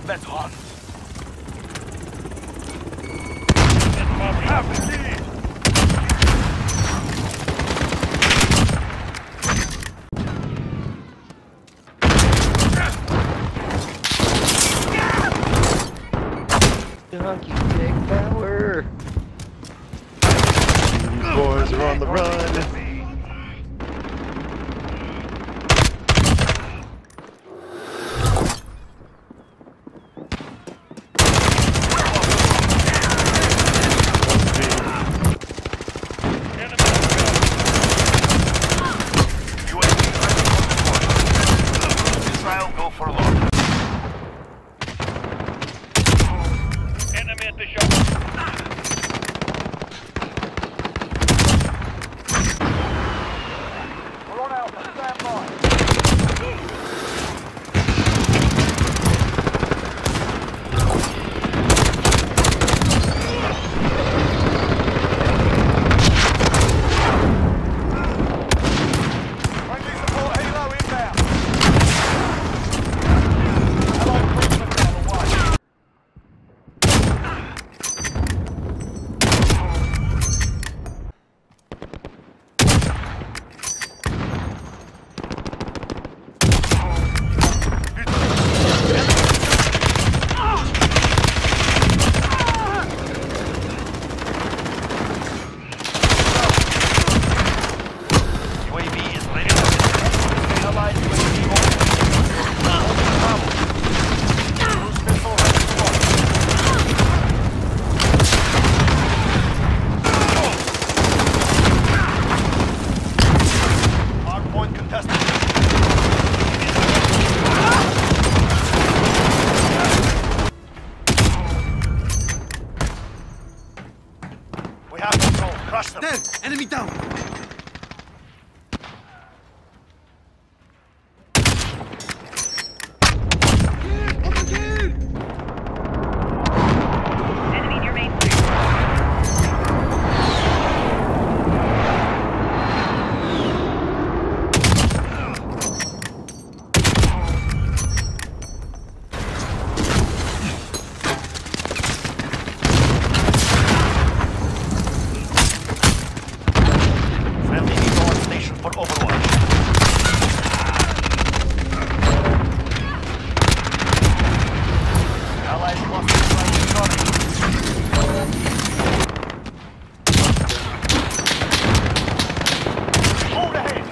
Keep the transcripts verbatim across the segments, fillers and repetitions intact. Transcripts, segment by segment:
Let's run. Have the lead. Donkey dick power. These boys are on the run. Go for a look. Enemy at the shop. We're on Alpha. Stand by. Friendly support helo inbound. Allied cruisers on the way. U A V is ready to Allied U A V on. Cruise missile ready to launch. Hard point contested. We have control. Crush them. Dead! Enemy down! Enemy near main street. Friendly Eagle on station for overwatch. Allied cluster slightly running. Hold ahead.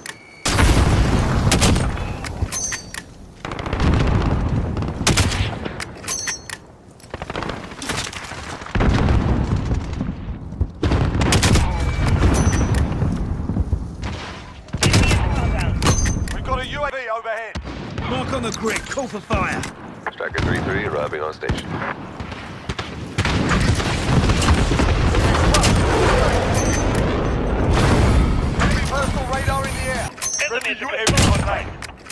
Enemy in the compound. We've got a U A V overhead. Mark on the grid, call for fire! Striker three three arriving on station. Enemy personal radar in the air. Enemy U A at V the contact.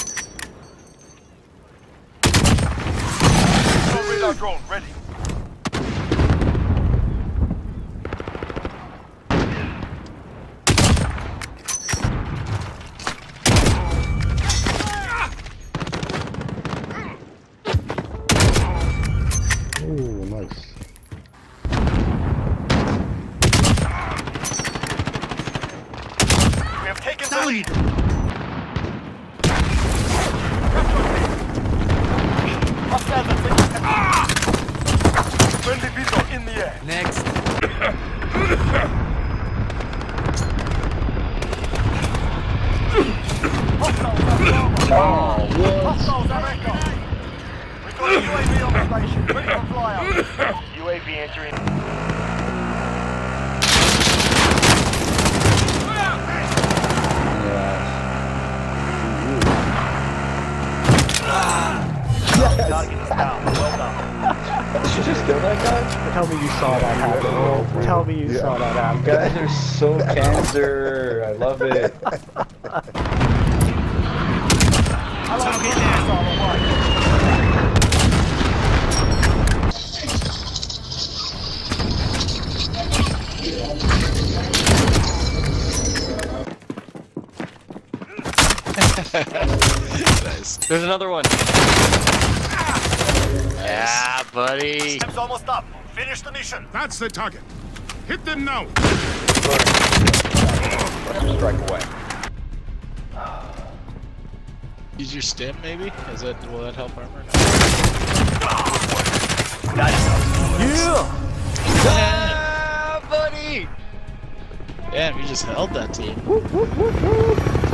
Radar drone ready. Ooh, nice. We have taken the Down! lead. Hostiles are taking ah! Friendly Vito in the air. Next. Hostiles have Bravo. Hostiles have Echo. We've got a U A V on the station. Ready for flyout. U A V entering. Target is down. Well done. Did you just kill that guy? Tell me you saw that happen. Oh, tell me you saw that happen. You guys are so cancer. I love it. Target down. Nice. There's another one. buddy. Time's almost up. Finish the mission. That's the target. Hit them now. Strike away. Use your stim, maybe? Is that will that help armor? Yeah! Yeah, buddy. Damn, you just held that team. Whoop, whoop, whoop, whoop.